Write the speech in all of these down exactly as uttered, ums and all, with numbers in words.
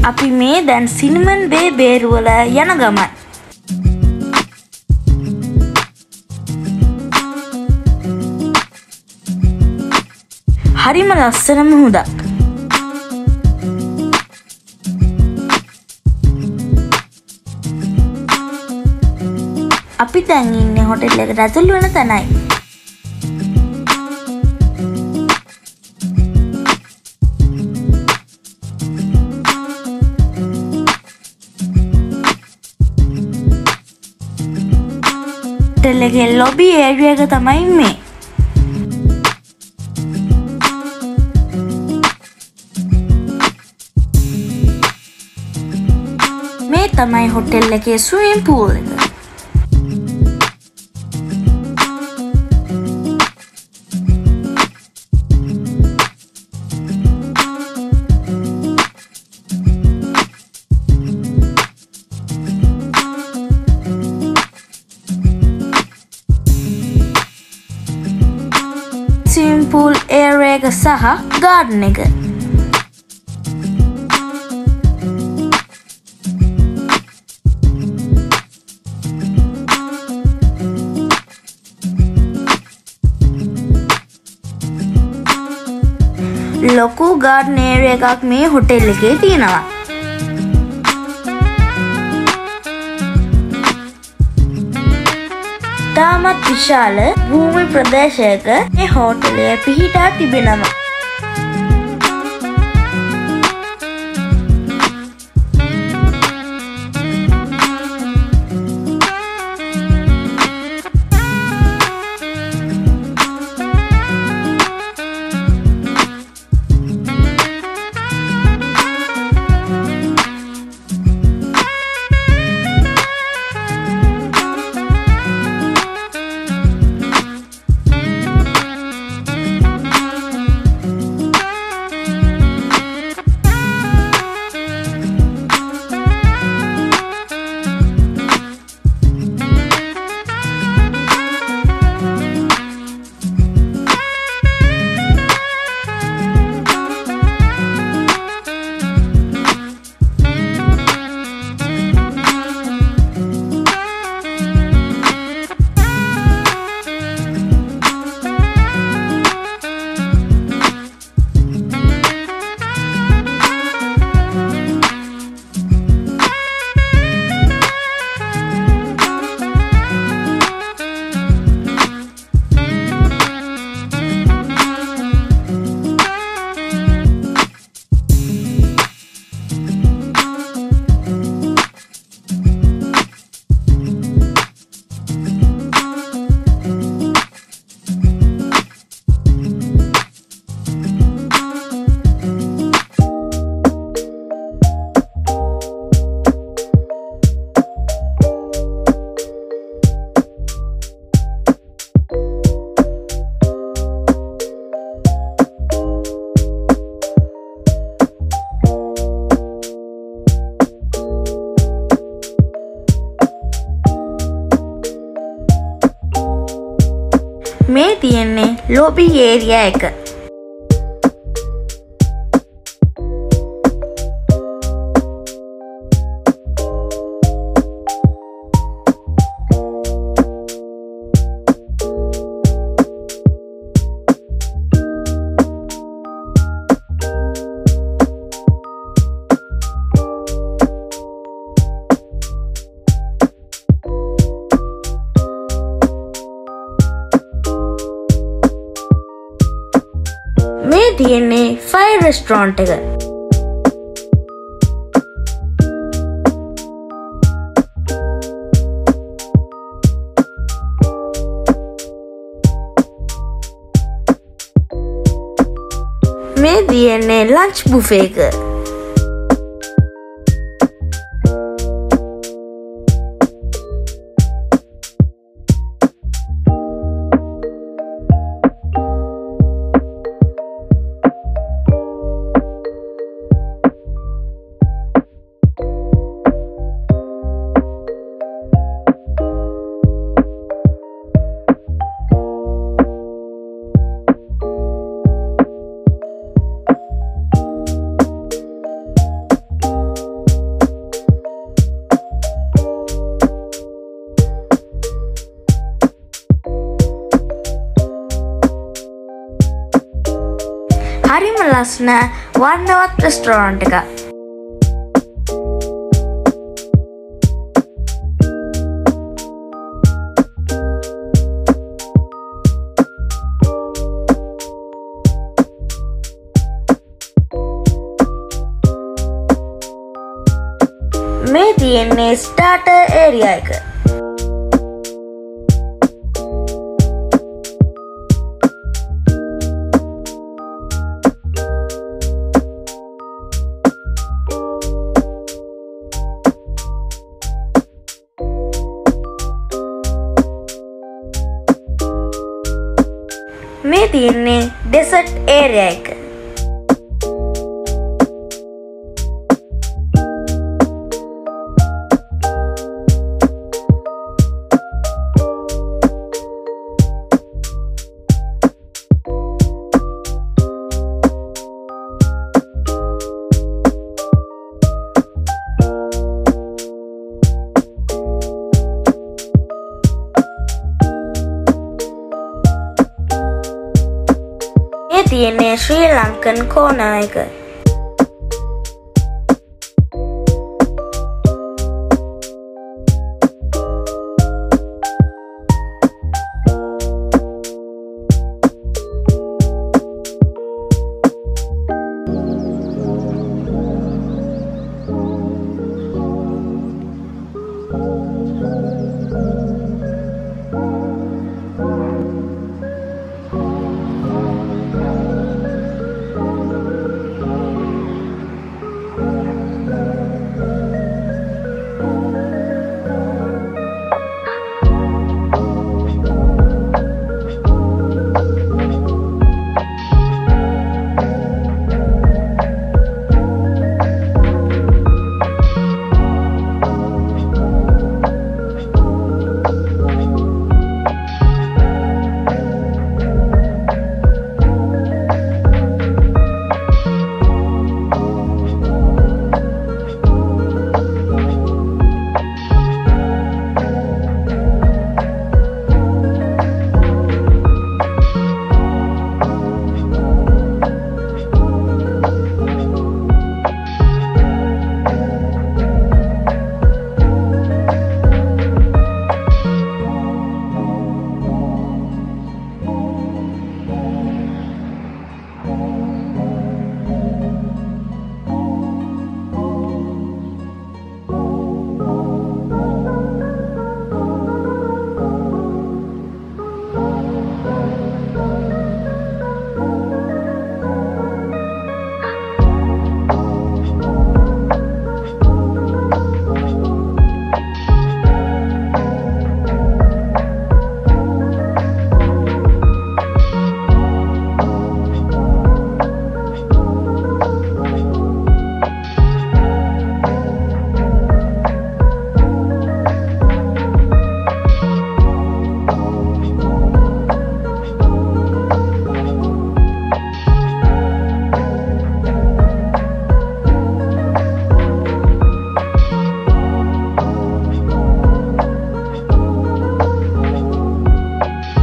අපි මේ දැන් සිනමන් බේ බේරුවල යන ගමන්. හරිම ලස්සන මුහුදක්. අපි දැන් ඉන්නේ හොටෙල් එකට ඇතුල් වෙන තැනයි. හොටෙල් එකේ ලොබි ඒරියා එක තමයි මේ. මේ තමයි හොටෙල් එකේ ස්විමින් pool එක. Swimming pool area එක සහ garden එක. ලොකු garden area එකක් මේ හොටෙල් එකේ තියෙනවා. තාමත් විශාල භූමි ප්‍රදේශයක මේ හෝටලය පිහිටා තිබෙනවා. මේ තියෙන්නේ ලොබි ඒරියා එක. මේ තියෙන්නේ ෆයර් රෙස්ටොරන්ට් එක. මේ තියෙන්නේ ලන්ච් බුෆේ එක. ලස්සන වර්ණවත් රෙස්ටෝරන්ට් එකක්. මේ තියෙන්නේ ස්ටාර්ටර් ඒරියා එක. මේ තියෙන්නේ ඩෙසර්ට් ඒරියා එක. මේ තියෙන්නේ ශ්‍රී ලංකන් කෝනර් එක.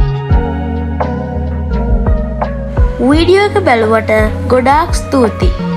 වීඩියෝ එක බැලුවට ගොඩාක් ස්තුතියි.